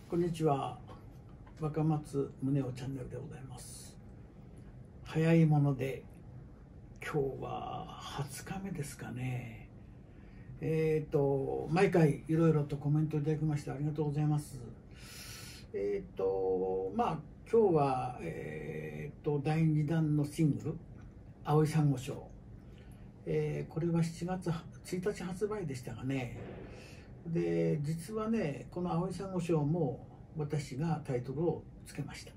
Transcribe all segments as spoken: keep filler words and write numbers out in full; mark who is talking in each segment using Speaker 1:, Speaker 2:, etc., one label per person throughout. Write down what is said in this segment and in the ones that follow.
Speaker 1: こんにちは。若松宗男チャンネルでございます。早いもので今日ははつかめですかね。えっ、ー、と毎回いろいろとコメントいただきましてありがとうございます。えっ、ー、とまあ今日はえっ、ー、とだいにだんのシングル「青い珊瑚礁」、えー、これはしちがつついたち発売でしたがね。で実はね、この「青い珊瑚礁」も私がタイトルをつけました。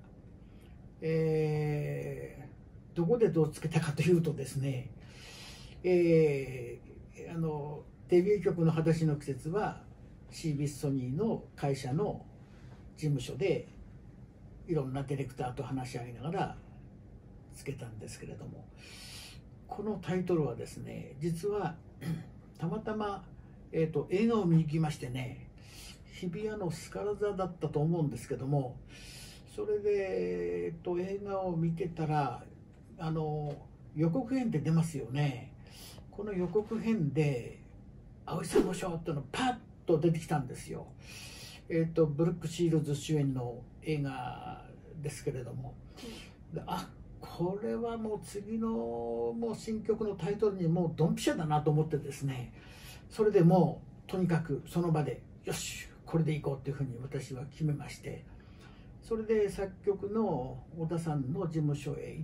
Speaker 1: えー、どこでどうつけたかというとですね、えー、あのデビュー曲の「裸足の季節」はシービスソニーの会社の事務所でいろんなディレクターと話し合いながらつけたんですけれども、このタイトルはですね、実はたまたま、えーと、映画を見に行きましてね、日比谷のスカラ座だったと思うんですけども、それで、えーと、映画を見てたらあの予告編って出ますよね。この予告編で「青い珊瑚礁」っていうのがパッと出てきたんですよ。えーと、ブルック・シールズ主演の映画ですけれども、であこれはもう次のもう新曲のタイトルにもうドンピシャだなと思ってですね、それでもうとにかくその場でよしこれでいこうっていうふうに私は決めまして、それで作曲の小田さんの事務所へ行って、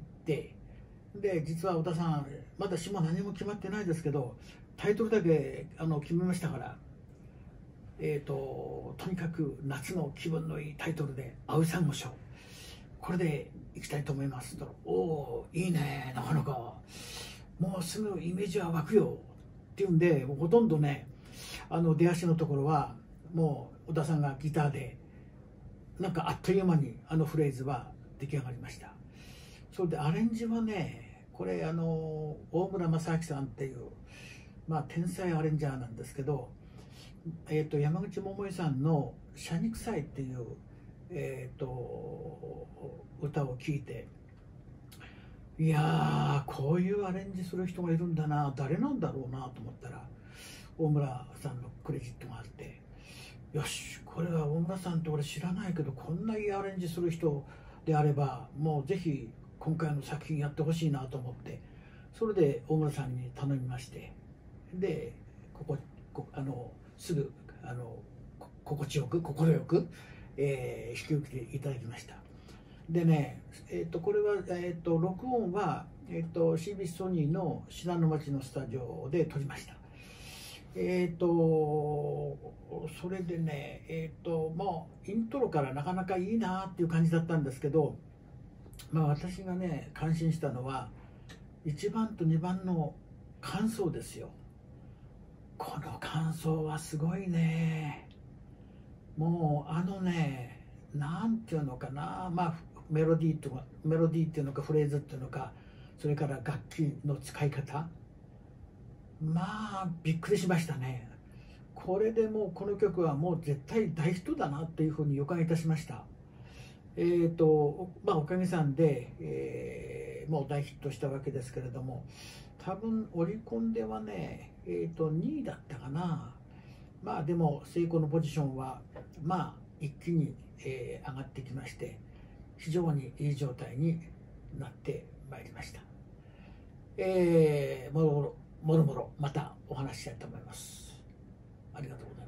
Speaker 1: で実は小田さんまだ詞も何も決まってないですけどタイトルだけあの決めましたから、えーととにかく夏の気分のいいタイトルで「青い珊瑚礁」これでいきたいと思いますと、おおいいね、なかなかもうすぐイメージは湧くよっていうんで、もうほとんどねあの出足のところはもう小田さんがギターでなんかあっという間にあのフレーズは出来上がりました。それでアレンジはね、これあの大村正明さんっていうまあ天才アレンジャーなんですけど、えーと山口百恵さんの「シャニクサイ」っていうえーと歌を聴いて、いやーこういうアレンジする人がいるんだな、誰なんだろうなと思ったら大村さんのクレジットがあって、よしこれは大村さんって俺知らないけどこんないいアレンジする人であればもうぜひ今回の作品やってほしいなと思って、それで大村さんに頼みまして、でこここあのすぐあの心地よく快く、えー、引き受けていただきました。でね、えー、とこれは、えー、と録音は、えー、と シービー ソニーの信濃町のスタジオで撮りました。えー、とそれでね、えー、ともうイントロからなかなかいいなっていう感じだったんですけど、まあ、私がね感心したのはいちばんとにばんの感想ですよ。この感想はすごいね。もうあのね、なんていうのかな、まあメロディーとかメロディーっていうのかフレーズっていうのか、それから楽器の使い方、まあびっくりしましたね。これでもうこの曲はもう絶対大ヒットだなっていうふうに予感いたしました。えーとまあおかげさんで、えー、もう大ヒットしたわけですけれども、多分オリコンではね、えーとにいだったかな。まあでも成功のポジションはまあ一気に、えー、上がってきまして、非常にいい状態になってまいりました。えー、もろもろもろもろまたお話ししたいと思います。ありがとうございます。